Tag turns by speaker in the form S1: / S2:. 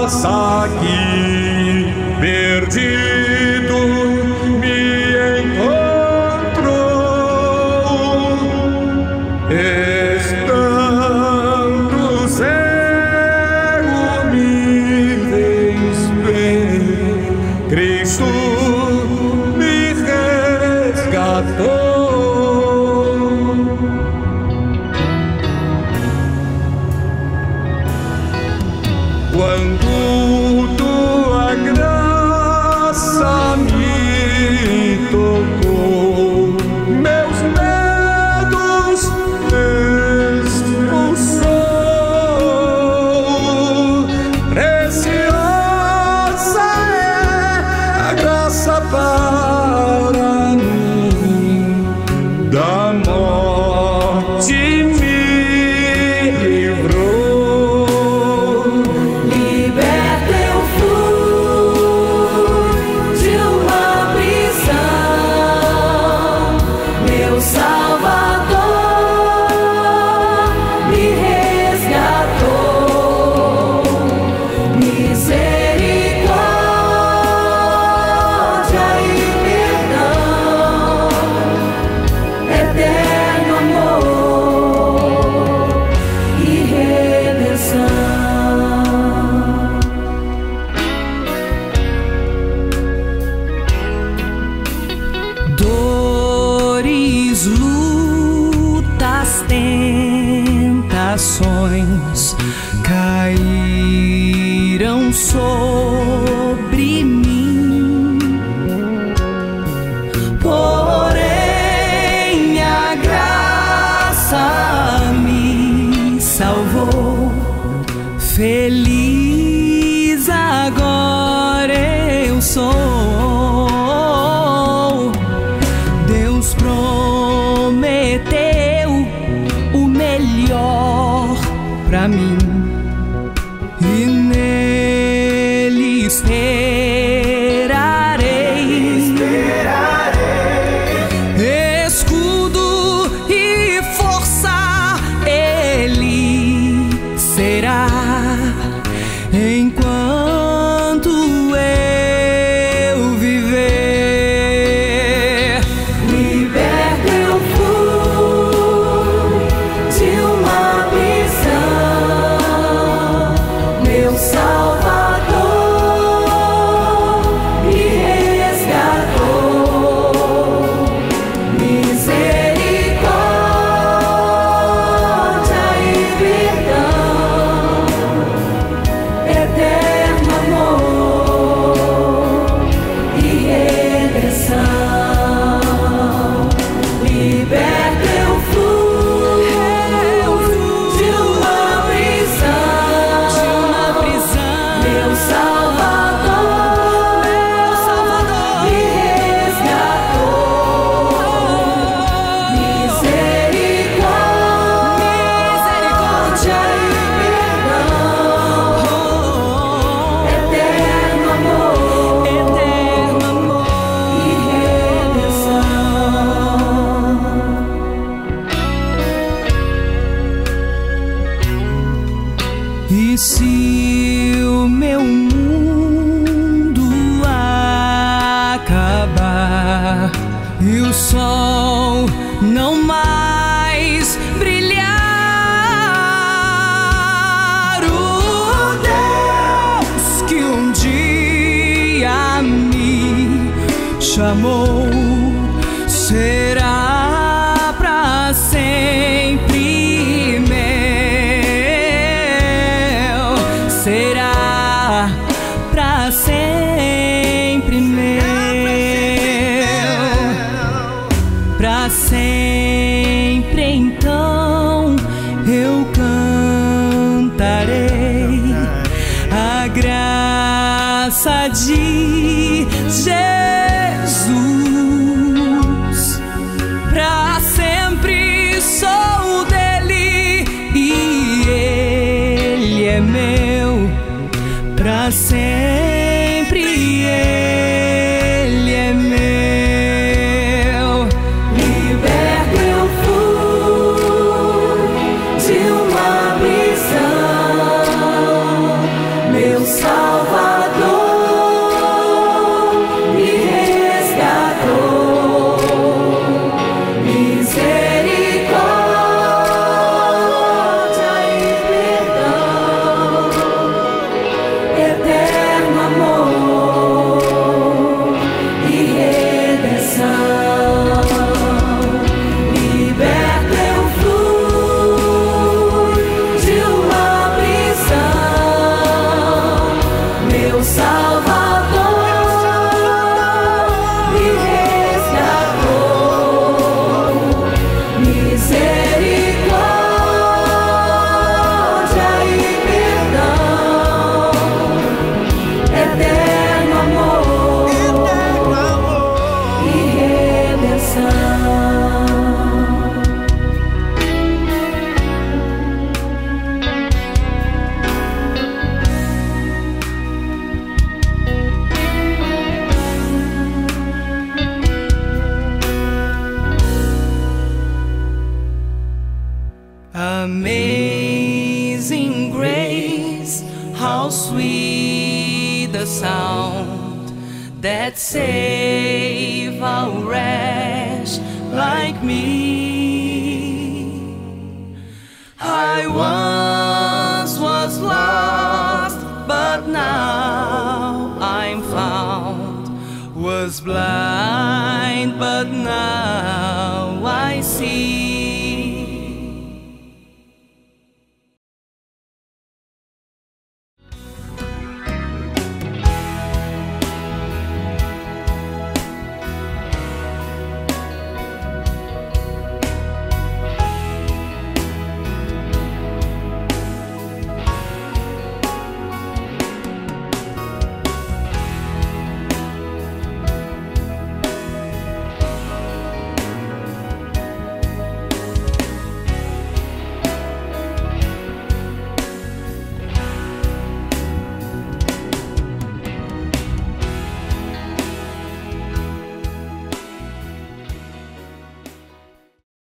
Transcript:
S1: graça aqui perdido me encontrou, estando cego me fez ver, Cristo me resgatou. Quando tua graça me tocou, meus medos expulsou. Preciosa é a graça para mim, da morte me livrou.
S2: Lutas, tentações caíram sobre mim, porém a graça me salvou. Feliz agora eu sou. Deus prometeu o melhor pra mim e nele esperarei. Escudo e força ele será enquanto eu viver.
S3: Liberto eu fui de uma prisão, meu Salvador me resgatou. Misericórdia e perdão, eterno amor e redenção. Liberto eu fui de uma prisão, meu Salvador me resgatou. Misericórdia e perdão, eterno amor e redenção.
S2: E se o meu mundo acabar e o sol não mais brilhar, o Deus que um dia me chamou será pra sempre meu, será pra sempre meu, pra sempre. Então eu cantarei a graça de Jesus. Pra sempre sou dele e ele é meu. Pra sempre ele é meu.
S3: Liberto eu fui de uma prisão, meu Salvador
S2: be the sound that save a wretch like me. I once was lost, but now I'm found. Was blind, but now I see.